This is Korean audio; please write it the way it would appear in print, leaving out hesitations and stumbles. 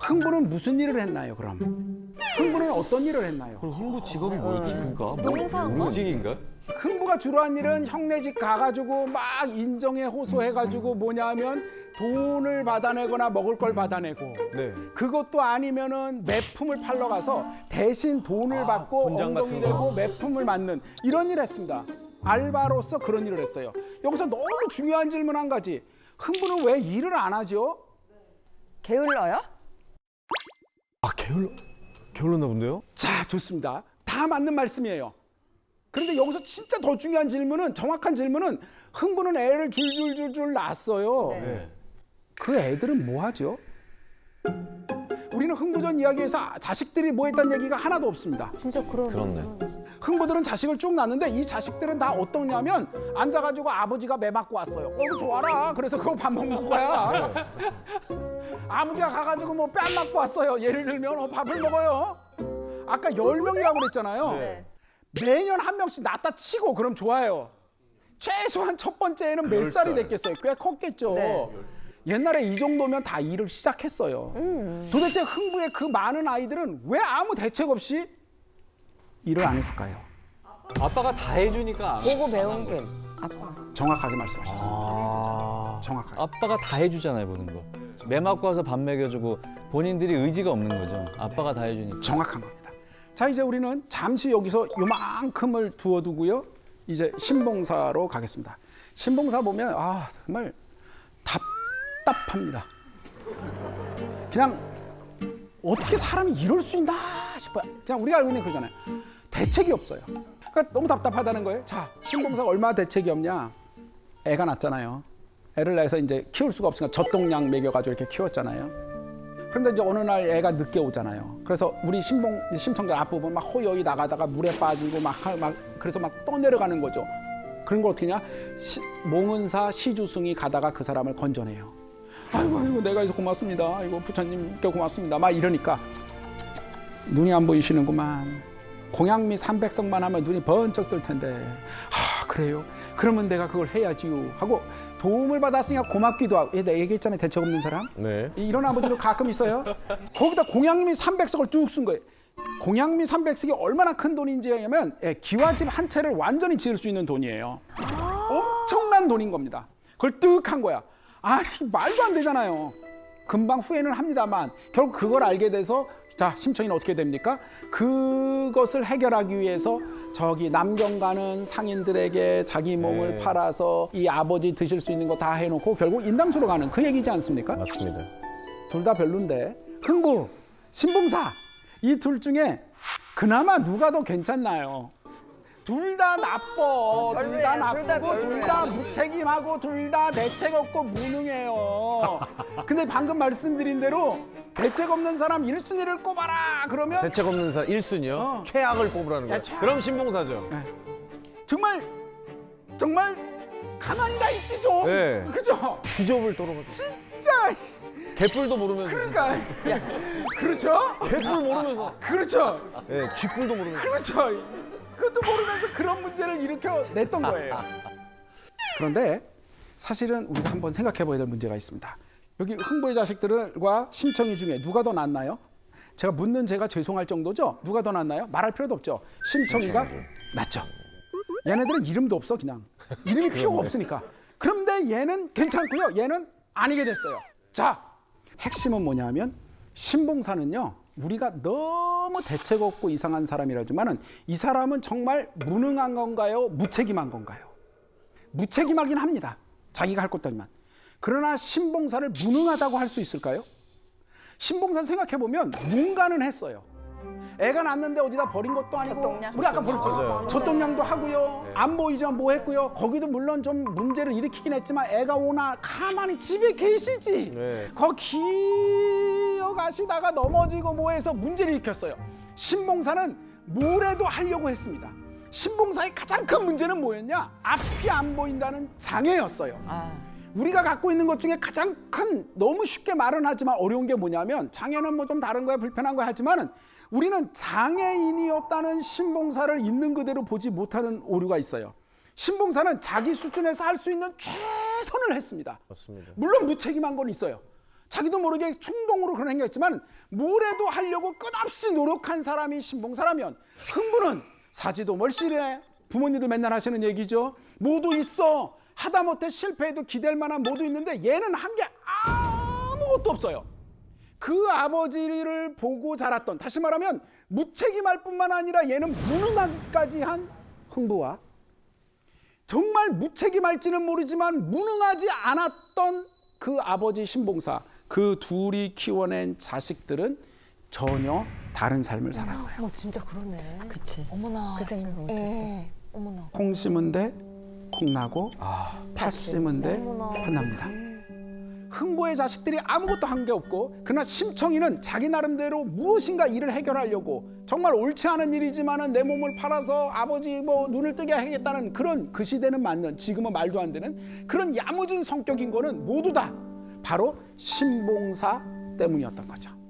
흥부는 무슨 일을 했나요, 그럼? 흥부는 어떤 일을 했나요? 그럼 흥부 직업이 뭐였지? 그니까 농사인가? 무직인가? 흥부가 주로 한 일은 형네 집 가가지고 막 인정에 호소해가지고 뭐냐면 돈을 받아내거나 먹을 걸 받아내고 네. 그것도 아니면은 매품을 팔러 가서 대신 돈을 받고 분장 같은 엉덩이 거. 대고 매품을 맞는 이런 일을 했습니다. 알바로서 그런 일을 했어요. 여기서 너무 중요한 질문 한 가지. 흥부는 왜 일을 안 하죠? 게을러요? 아 게을렀나 본데요? 자, 좋습니다. 다 맞는 말씀이에요. 그런데 여기서 진짜 더 중요한 질문은 정확한 질문은 흥부는 애를 줄줄줄줄 낳았어요. 네. 그 애들은 뭐 하죠? 우리는 흥부전 이야기에서 자식들이 뭐 했다는 얘기가 하나도 없습니다. 진짜 그렇네. 흥부들은 자식을 쭉 낳는데 이 자식들은 다 어떠냐면 앉아가지고 아버지가 매 맞고 왔어요. 이거 좋아라. 그래서 그거 밥 먹는 거야. 아버지가 가가지고 뭐 뺨 맞고 왔어요. 예를 들면 밥을 먹어요. 아까 10명이라고 그랬잖아요. 네. 매년 한 명씩 낳다 치고 그럼 좋아요. 최소한 첫 번째에는 몇 살이 됐겠어요? 꽤 컸겠죠. 네. 옛날에 이 정도면 다 일을 시작했어요. 도대체 흥부의 그 많은 아이들은 왜 아무 대책 없이 일을 안 했을까요? 아빠가 다 해주니까. 보고 배운 게 아빠. 정확하게 말씀하셨습니다. 정확하게. 아빠가 다 해주잖아요, 모든 거. 매 맞고 와서 밥 먹여주고 본인들이 의지가 없는 거죠. 아빠가 다 해주니까. 정확한 겁니다. 자, 이제 우리는 잠시 여기서 요만큼을 두어두고요. 이제 신봉사로 가겠습니다. 신봉사 보면 정말 답답합니다. 그냥 어떻게 사람이 이럴 수 있나 싶어요. 그냥 우리가 알고 있는 그거잖아요. 대책이 없어요. 그러니까 너무 답답하다는 거예요. 자, 신봉사가 얼마나 대책이 없냐. 애가 낳잖아요. 애를 낳아서 이제 키울 수가 없으니까 젖동량 먹여가지고 이렇게 키웠잖아요. 그런데 이제 어느 날 애가 늦게 오잖아요. 그래서 우리 심청자 앞부분 막 호요이 나가다가 물에 빠지고 그래서 막 떠내려가는 거죠. 그런 걸 어떻게 하냐? 몽은사 시주승이 가다가 그 사람을 건져내요. 아이고 내가 해서 고맙습니다. 아이고 부처님께 고맙습니다. 막 이러니까 눈이 안 보이시는구만. 공양미 300석만 하면 눈이 번쩍 뜰 텐데. 그래요? 그러면 내가 그걸 해야지요. 하고 도움을 받았으니까 고맙기도 하고. 내가 얘기했잖아요. 대책 없는 사람. 네. 이런 아버지도 가끔 있어요. 거기다 공양미 300석을 쭉 쓴 거예요. 공양미 300석이 얼마나 큰 돈인지 하면 기와집 한 채를 완전히 지을 수 있는 돈이에요. 엄청난 돈인 겁니다. 그걸 뜩 한 거야. 아니 말도 안 되잖아요. 금방 후회는 합니다만 결국 그걸 알게 돼서 자, 심청이는 어떻게 됩니까? 그것을 해결하기 위해서 저기 남경 가는 상인들에게 자기 몸을 팔아서 이 아버지 드실 수 있는 거 다 해놓고 결국 인당수로 가는 그 얘기지 않습니까? 맞습니다. 둘 다 별론데 흥부, 신봉사 이 둘 중에 그나마 누가 더 괜찮나요? 둘 다 나빠. 둘 다 나쁘고 둘 다 무책임하고 둘 다 대책 없고 무능해요. 근데 방금 말씀드린 대로 대책 없는 사람 1순위를 꼽아라 그러면 대책 없는 사람 1순위요? 최악을 뽑으라는 거예요. 그럼 신봉사죠. 정말 가만히 가 있지 좀. 네. 그죠? 주접을 떨어가지고. 진짜. 개뿔도 모르면서. 그러니까. 그렇죠? 개뿔 모르면서. 그렇죠. 네, 쥐뿔도 모르면서. 그렇죠. 그것도 모르면서 그런 문제를 일으켜냈던 거예요. 그런데 사실은 우리가 한번 생각해 봐야 될 문제가 있습니다. 여기 흥부의 자식들과 심청이 중에 누가 더 낫나요? 제가 묻는 제가 죄송할 정도죠? 누가 더 낫나요? 말할 필요도 없죠. 심청이가 낫죠. 얘네들은 이름도 없어 그냥. 이름이 필요가 없으니까. 그런데 얘는 괜찮고요. 얘는 아니게 됐어요. 자, 핵심은 뭐냐면 신봉사는요. 우리가 너무 대책 없고 이상한 사람이라지만은 이 사람은 정말 무능한 건가요? 무책임한 건가요? 무책임하긴 합니다. 자기가 할 것도 아니만. 그러나 신봉사를 무능하다고 할 수 있을까요? 신봉사는 생각해보면 뭔가는 했어요. 애가 낳는데 어디다 버린 것도 아니고 젖동량? 우리 아까 버렸죠. 젖동량도 하고요. 안 보이죠. 뭐 했고요. 거기도 물론 좀 문제를 일으키긴 했지만 애가 오나 가만히 집에 계시지. 네. 거기 기어가시다가 넘어지고 뭐해서 문제를 일으켰어요. 신봉사는 뭐래도 하려고 했습니다. 신봉사의 가장 큰 문제는 뭐였냐? 앞이 안 보인다는 장애였어요. 우리가 갖고 있는 것 중에 가장 큰, 너무 쉽게 말은 하지만 어려운 게 뭐냐면, 장애는 뭐 좀 다른 거야 불편한 거야 하지만은 우리는 장애인이었다는 신봉사를 있는 그대로 보지 못하는 오류가 있어요. 신봉사는 자기 수준에서 할 수 있는 최선을 했습니다. 맞습니다. 물론 무책임한 건 있어요. 자기도 모르게 충동으로 그런 행동했지만 뭐래도 하려고 끝없이 노력한 사람이 신봉사라면 흥부는 사지도 멀씨래. 부모님도 맨날 하시는 얘기죠. 모두 있어. 하다못해 실패해도 기댈 만한 모두 있는데 얘는 한 게 아무것도 없어요. 그 아버지를 보고 자랐던, 다시 말하면 무책임할 뿐만 아니라 얘는 무능하기까지 한 흥부와 정말 무책임할지는 모르지만 무능하지 않았던 그 아버지 신봉사, 그 둘이 키워낸 자식들은 전혀 다른 삶을 살았어요. 어머, 진짜 그러네. 그치. 어머나. 그 생각을 못했어. 어머나. 콩 심은 데 콩나고 팥 심은 데 어머나. 팥납니다. 흥부의 자식들이 아무것도 한 게 없고, 그러나 심청이는 자기 나름대로 무엇인가 일을 해결하려고 정말 옳지 않은 일이지만은 내 몸을 팔아서 아버지 뭐 눈을 뜨게 하겠다는 그런 그 시대는 맞는, 지금은 말도 안 되는 그런 야무진 성격인 거는 모두 다 바로 신봉사 때문이었던 거죠.